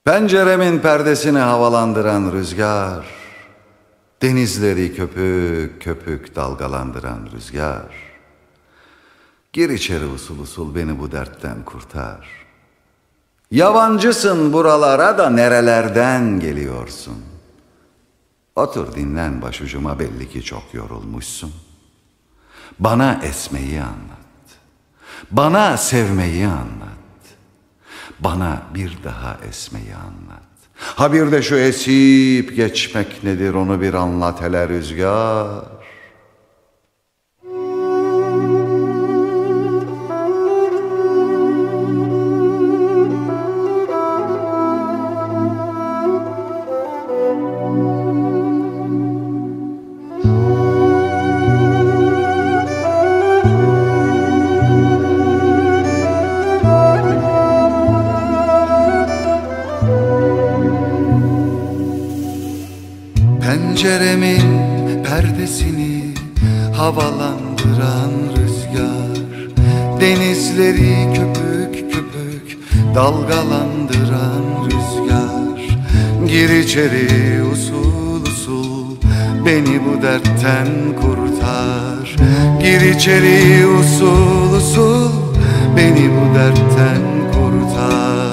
Penceremin perdesini havalandıran rüzgar, denizleri köpük köpük dalgalandıran rüzgar, gir içeri usul usul beni bu dertten kurtar. Yabancısın buralara da nerelerden geliyorsun? Otur dinlen başucuma, belli ki çok yorulmuşsun. Bana esmeyi anlat, bana sevmeyi anlat, bana bir daha esmeyi anlat. Ha bir de şu esip geçmek nedir, onu bir anlat hele rüzgar. Penceremin perdesini havalandıran rüzgar, denizleri köpük köpük dalgalandıran rüzgar, gir içeri usul usul beni bu dertten kurtar. Gir içeri usul usul beni bu dertten kurtar.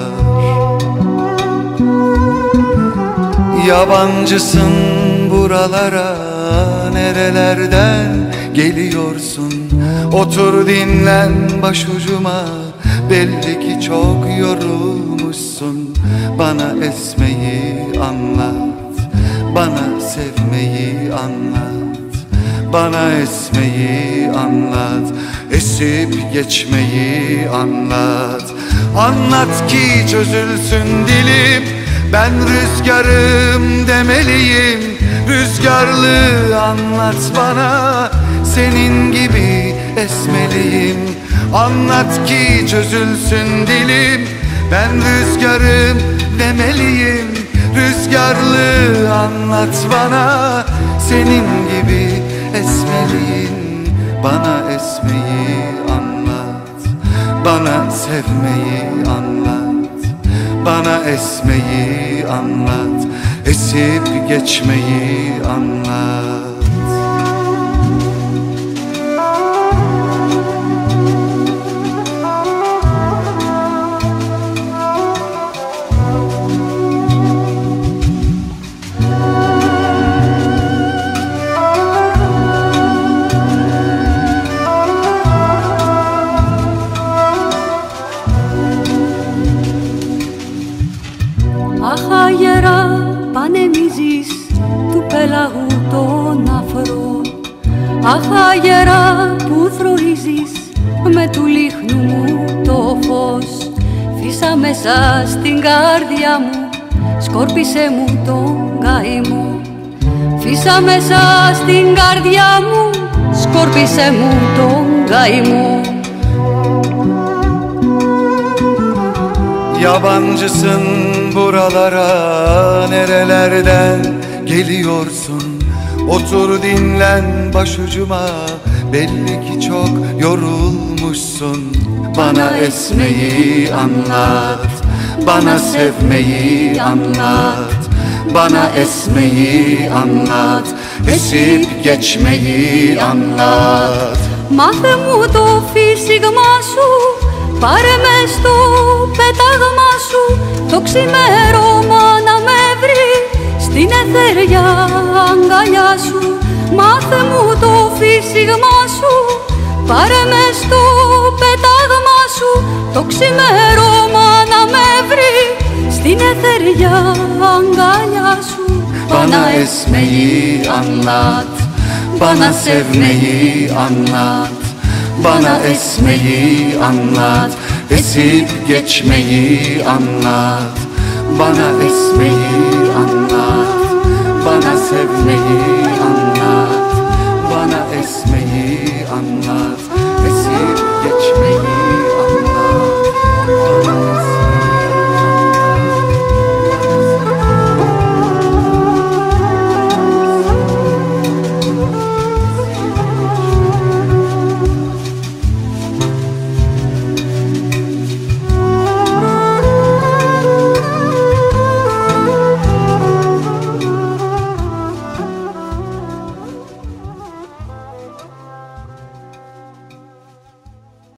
Yabancısın buralara, nerelerden geliyorsun? Otur dinlen başucuma, belli ki çok yorulmuşsun. Bana esmeyi anlat, bana sevmeyi anlat, bana esmeyi anlat, esip geçmeyi anlat. Anlat ki çözülsün dilim, ben rüzgarım demeliyim. Rüzgarlı anlat bana, senin gibi esmeliyim. Anlat ki çözülsün dilim, ben rüzgarım demeliyim. Rüzgarlı anlat bana, senin gibi esmeliyim. Bana esmeyi anlat, bana sevmeyi anlat, bana esmeyi anlat, esip geçmeyi anlat. Αχ αγερά πανεμίζεις του πέλαγου τον αφρό. Αχ αγερά που θροίζεις με του λίχνου μου το φως. Φύσα μέσα στην καρδιά μου, σκόρπισε μου τον καημό. Φύσα μέσα στην καρδιά μου, σκόρπισε μου τον καημό. Yabancısın buralara, nerelerden geliyorsun? Otur dinlen başucuma, belli ki çok yorulmuşsun. Bana esmeyi anlat, bana sevmeyi anlat, bana esmeyi anlat, esip geçmeyi anlat. Μάθε μου το φύσιγμα σου, πάρε με στο πέταγμα σου, το ξημέρωμα να με βρει στην αιθέρια αγκαλιά σου. Μάθε μου το φύσιγμα σου, πάρε με στο πέταγμα σου, το ξημέρωμα να με βρει στην αιθέρια αγκαλιά σου. Bana esmeyi anlat, bana sevmeyi anlat, bana esmeyi anlat, esip geçmeyi anlat. Bana esmeyi anlat, bana sevmeyi anlat,